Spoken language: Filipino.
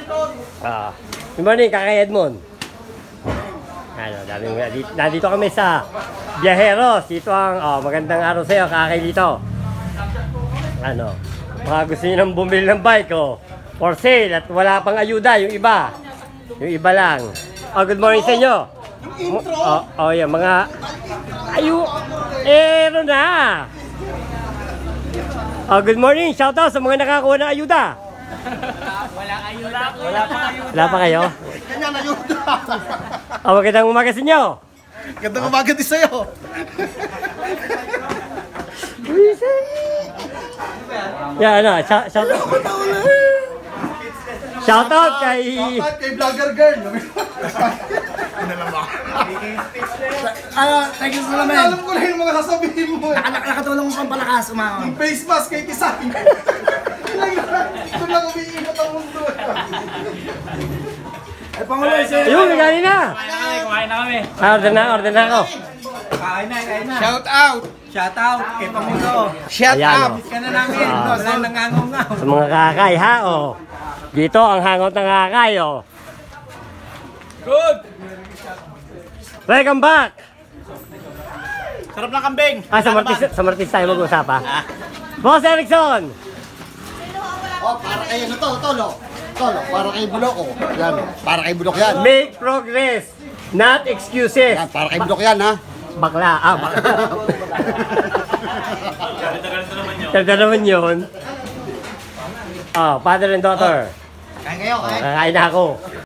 Good morning, Kakay Edmond. Ano, nandito kami sa Viajeros. Ito ang magandang araw sa iyo, Kakay dito. Ano, mga gusto nyo nang bumili ng bike, for sale at wala pang ayuda, yung iba. Yung iba lang. Good morning sa inyo. Yan, mga na. Good morning, shout out sa mga nakakuha ng ayuda. Walang ayuda. Wala pa ayuda. Wala pa kayo? Kanya na ayuda. Magandang umaga sa inyo. Gandang umaga din sa'yo. Yan, ano, shout out kay vlogger girl. Thank you so much. Alam ko na yung mga sasabihin mo. Nakatulong mo pang palakas, Yung face mask kay Tisay. Ito lang umiingat ang mundo. Ay, Pangulo, Ayun, gani na. Kumain na kami. Order na ako. Kain na. Shout out Kay Pangulo. Shout Ayan, out. Miss ka na namin. Wala nangangungaw. Sa mga kakay, ha, Dito, ang hangout ng kakay, Good. Welcome back. Sarap ng kambing. Sa Martis tayo mag-usap, ha? Boss Erickson. Para kay ano to, Tolo, para kay Buloko. Yan, para kay Bulok yan. Make progress, not excuses. Yan, para kay Bulok yan, ha? Bakla. Ganda naman yun. Father and daughter. Kain kayo, kain. Kakain na ako.